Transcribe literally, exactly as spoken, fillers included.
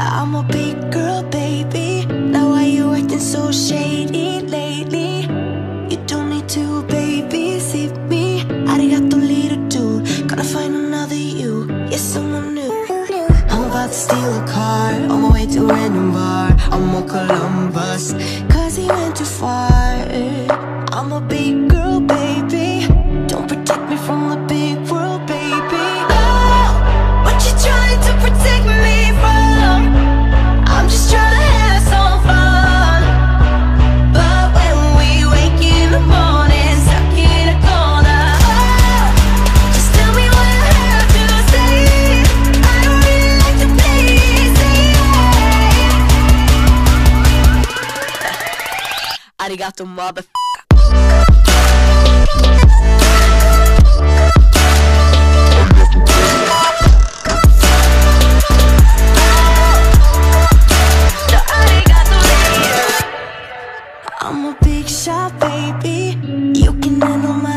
I'm a big girl, baby. Now why you acting so shady lately? You don't need to babysit me. Arigato, little dude. Gotta find another you. Yes, someone new. I'm about to steal a car on my way to a random bar. I'm on Columbus, cause he went too far. I'm a big girl, baby. Don't protect me from the big world, baby. Oh, what you trying to protect me from? I'm just trying to have some fun. But when we wake in the morning, stuck in a corner, oh, just tell me what I have to say. I don't really like to play safe. Arigato, motherfucker. I'm a big shot, baby. You can handle my